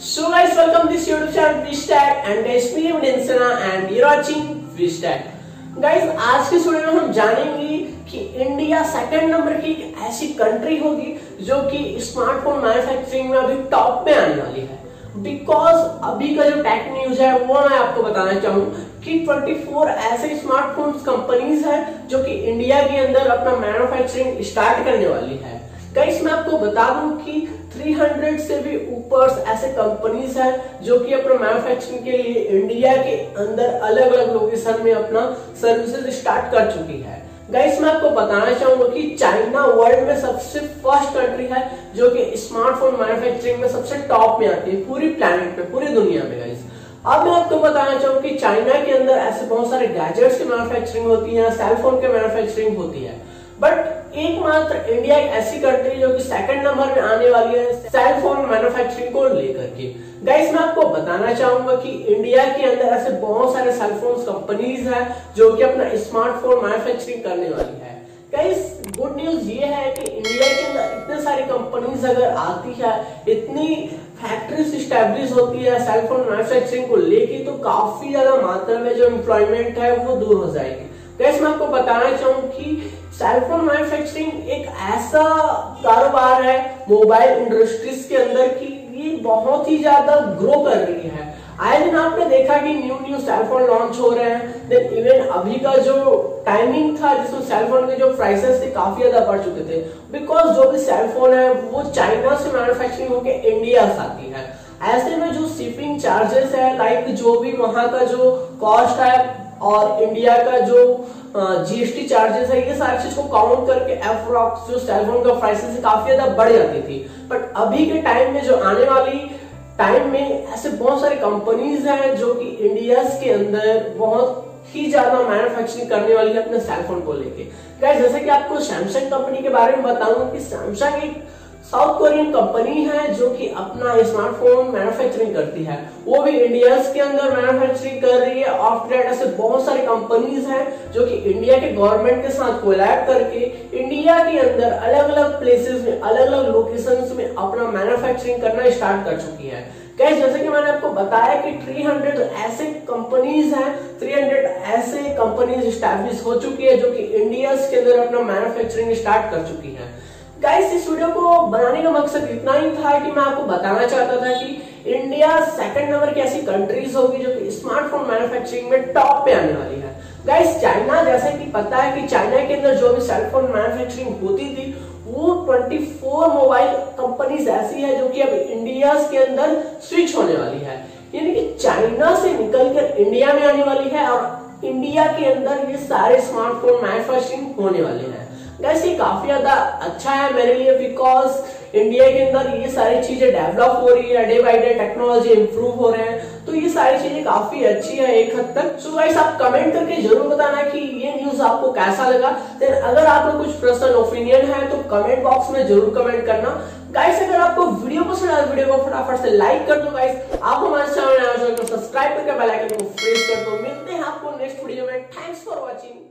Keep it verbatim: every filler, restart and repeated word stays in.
So guys, welcome this YouTube channel Fishstack and guys, me Vinsana and you're watching Fishstack. Guys, आज के video में हम जानेंगे कि इंडिया सेकंड नंबर की एक ऐसी कंट्री होगी जो कि स्मार्टफोन मैन्युफैक्चरिंग में अभी टॉप पे आने वाली है। बिकॉज अभी का जो टेक न्यूज है वो मैं आपको बताना चाहूँ कि चौबीस ऐसे स्मार्टफोन कंपनीज है जो कि इंडिया के अंदर अपना मैन्युफैक्चरिंग स्टार्ट करने वाली है। गाइस, मैं आपको बता दूं कि तीन सौ से भी ऊपर ऐसे कंपनीज है जो कि अपना मैन्युफैक्चरिंग के लिए इंडिया के अंदर अलग अलग लोकेशन में अपना सर्विसेज स्टार्ट कर चुकी है। गाइस, मैं आपको बताना चाहूंगा कि चाइना वर्ल्ड में सबसे फर्स्ट कंट्री है जो कि स्मार्टफोन मैन्युफैक्चरिंग में सबसे टॉप में आती है पूरी प्लेनेट पे, पूरी दुनिया में। गाइस, अब मैं आपको बताना चाहूंगा कि चाइना के अंदर ऐसे बहुत सारे गैजेट्स की मैन्युफैक्चरिंग होती है, सेलफोन के मैन्युफैक्चरिंग होती है, बट एकमात्र इंडिया एक ऐसी कंट्री जो कि सेकंड नंबर में आने वाली है सेलफोन मैन्युफैक्चरिंग को लेकर के। गाइस, मैं आपको बताना चाहूंगा कि इंडिया के अंदर ऐसे बहुत सारे सेलफोन कंपनीज हैं जो कि अपना स्मार्टफोन मैन्युफैक्चरिंग करने वाली है। गाइस, गुड न्यूज ये है कि इंडिया के अंदर इतने सारी कंपनीज अगर आती है, इतनी फैक्ट्रीज स्टैब्लिश होती है सेलफोन मैन्युफैक्चरिंग को लेके, तो काफी ज्यादा मात्रा में जो एम्प्लॉयमेंट है वो दूर हो जाएगी। गाइस, मैं आपको बताना चाहूँ कि सेलफोन मैन्युफैक्चरिंग एक ऐसा कारोबार है मोबाइल इंडस्ट्रीज के अंदर की ये बहुत ही ज्यादा ग्रो कर रही है। आए दिन आपने देखा कि न्यू न्यू सेलफोन लॉन्च हो रहे हैं। देन इवन अभी का जो टाइमिंग था जिसमें सेलफोन के जो प्राइसेस थे काफी ज्यादा बढ़ चुके थे, बिकॉज जो भी सेलफोन है वो चाइना से मैन्युफैक्चरिंग होकर इंडिया आती है। ऐसे में जो शिपिंग चार्जेस है, लाइक जो भी वहां का जो कॉस्ट है और इंडिया का जो जीएसटी चार्जेस है, ये सारी चीज को काउंट करके अप्रॉक्स जो सेलफोन का प्राइसेस काफी ज्यादा बढ़ जाती थी। बट अभी के टाइम में जो आने वाली टाइम में ऐसे बहुत सारी कंपनीज हैं जो कि इंडिया के अंदर बहुत ही ज्यादा मैन्युफैक्चरिंग करने वाली है अपने सेलफोन को लेके। गाइस, जैसे कि आपको सैमसंग कंपनी के बारे में बताऊं कि सैमसंग एक साउथ कोरियन कंपनी है जो कि अपना स्मार्टफोन मैन्युफैक्चरिंग करती है, वो भी इंडिया के अंदर मैन्युफैक्चरिंग कर रही है। आफ्टर दैट ऐसे बहुत सारी कंपनीज हैं जो कि इंडिया के गवर्नमेंट के साथ कोलैब करके इंडिया के अंदर अलग अलग प्लेसेस में, अलग अलग लोकेशंस में अपना मैन्युफैक्चरिंग करना स्टार्ट कर चुकी है। गाइस, जैसे कि मैंने आपको बताया कि तीन सौ ऐसे कंपनीज हैं, तीन सौ ऐसे कंपनीज स्टैब्लिश हो चुकी है जो कि इंडिया के अंदर अपना मैन्युफैक्चरिंग स्टार्ट कर चुकी है। गाइस, इस वीडियो को बनाने का मकसद इतना ही था कि मैं आपको बताना चाहता था कि इंडिया सेकंड नंबर की ऐसी कंट्रीज होगी जो कि स्मार्टफोन मैन्युफैक्चरिंग में टॉप पे आने वाली है। गाइस, चाइना, जैसे कि पता है कि चाइना के अंदर जो भी सेलफोन मैन्युफैक्चरिंग होती थी वो चौबीस मोबाइल कंपनीज ऐसी है जो कि अब इंडिया के अंदर स्विच होने वाली है, यानी कि चाइना से निकलकर इंडिया में आने वाली है और इंडिया के अंदर ये सारे स्मार्टफोन मैन्युफैक्चरिंग होने वाले हैं। गाइस, ये काफी ज्यादा अच्छा है मेरे लिए, बिकॉज इंडिया के अंदर ये सारी चीजें डेवलप हो रही है, day by day technology improve हो रहे हैं, तो ये सारी चीजें काफी अच्छी है एक हद तक। सो गाइस, आप कमेंट करके जरूर बताना कि ये न्यूज आपको कैसा लगा। देन अगर आपको कुछ पर्सनल ओपिनियन है तो कमेंट बॉक्स में जरूर कमेंट करना। गाइस, अगर आपको वीडियो पसंद आए वीडियो को फटाफट से लाइक कर दो। गाइस, आप हमारे चैनल को सब्सक्राइब करके बेल आइकन को प्रेस कर दो। मिलते हैं आपको नेक्स्ट वीडियो में। Thanks for watching.